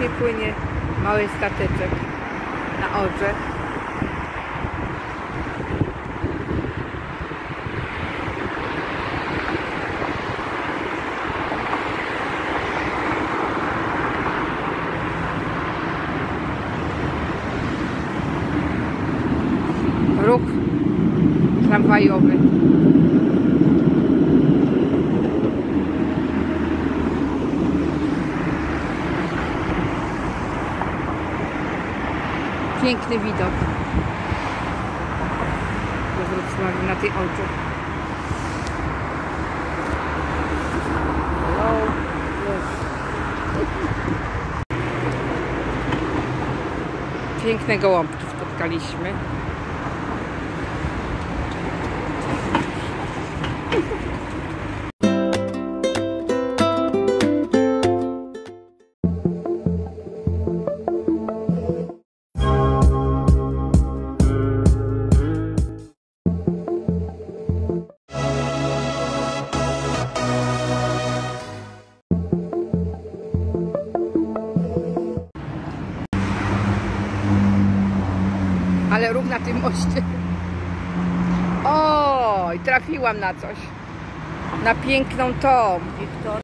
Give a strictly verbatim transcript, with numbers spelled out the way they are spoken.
sobie płynie mały stateczek na Odrze. Ruch tramwajowy. Piękny widok do Wrocławia na tej Odrze. Piękne gołąbki spotkaliśmy. Ale ruch na tym moście. Oj, trafiłam na coś. Na piękną tą.